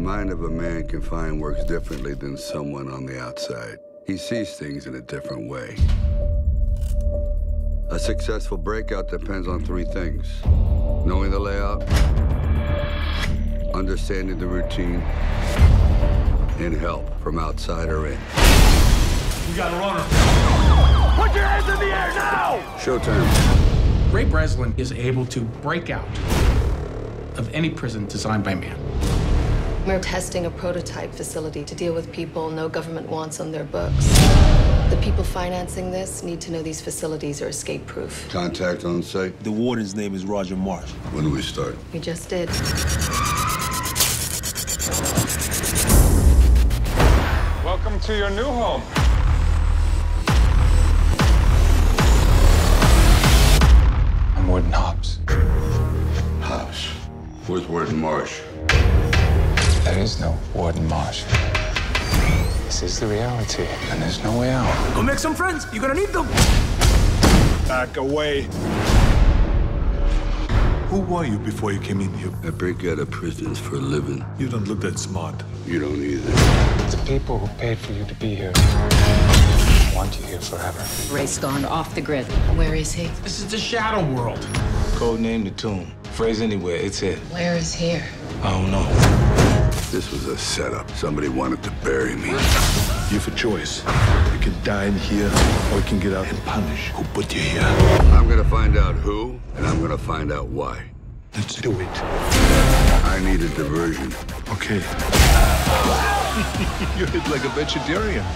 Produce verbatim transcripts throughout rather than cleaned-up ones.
mind of a man confined works differently than someone on the outside. He sees things in a different way. A successful breakout depends on three things: knowing the layout, understanding the routine, and help from outside or in. We got a runner. Put your hands in the air now! Showtime. Ray Breslin is able to break out of any prison designed by man. We're testing a prototype facility to deal with people no government wants on their books. The people financing this need to know these facilities are escape-proof. Contact on site. The warden's name is Roger Marsh. When do we start? We just did. Welcome to your new home. I'm Warden Hobbs. Hobbs. Where's Warden Marsh? There is no Warden Marsh. This is the reality, and there's no way out. Go make some friends. You're gonna need them. Back away. Who were you before you came in here? I break out of prisons for a living. You don't look that smart. You don't either. The people who paid for you to be here want you here forever. Ray's gone off the grid. Where is he? This is the shadow world. Code name the tomb. Phrase anywhere, it's it. Where is here? I don't know. This was a setup. Somebody wanted to bury me. You have a choice. You can die in here, or you can get out and punish who put you here. I'm gonna find out who, and I'm gonna find out why. Let's do it. I need a diversion. Okay. You hit like a vegetarian.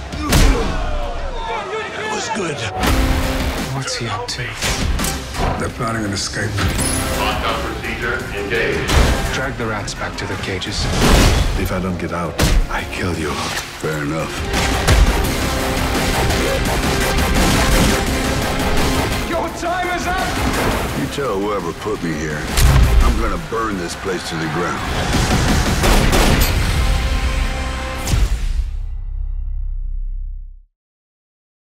That was good. What's he up to? They're planning an escape. Lockdown procedure engaged. Drag the rats back to their cages. If I don't get out, I kill you. Fair enough. Your time is up! You tell whoever put me here, I'm gonna burn this place to the ground.